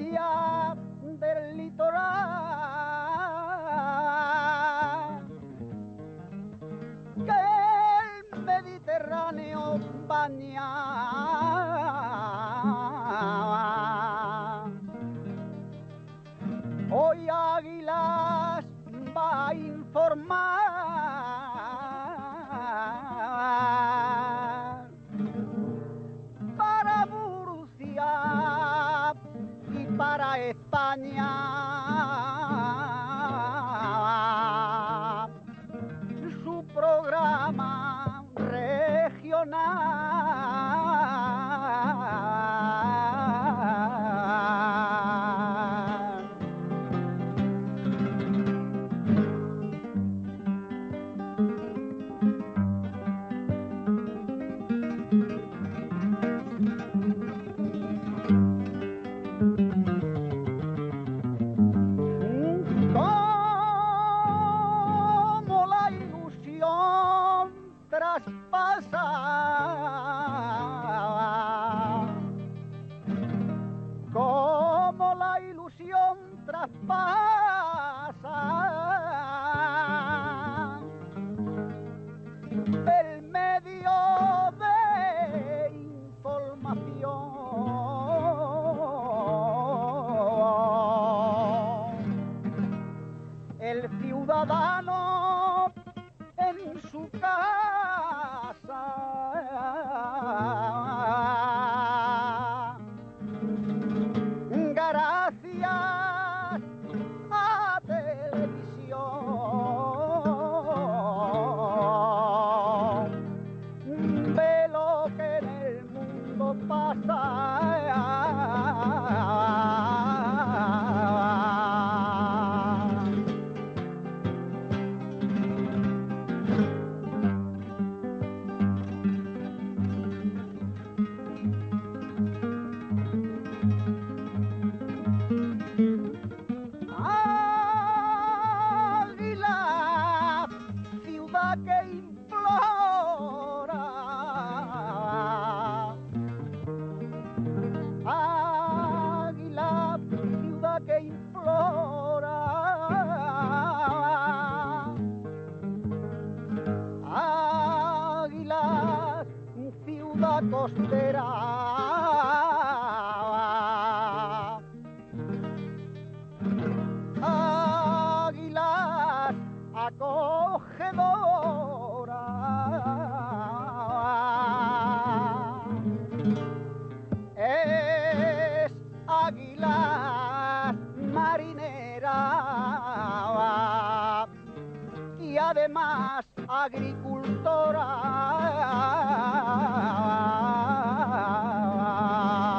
orilla del litoral, que el Mediterráneo baña. Hoy Águilas va a informar para Murcia y para España. Su programa regional. Como la ilusión traspasa como la ilusión traspasa el medio de información. El ciudadano en su casa, gracias a televisión, ve lo que en el mundo pasa. Águila, ciudad que implora. Águila, ciudad que implora. Águila, ciudad costera. Águilas acogedora, es águila marinera y además agricultora.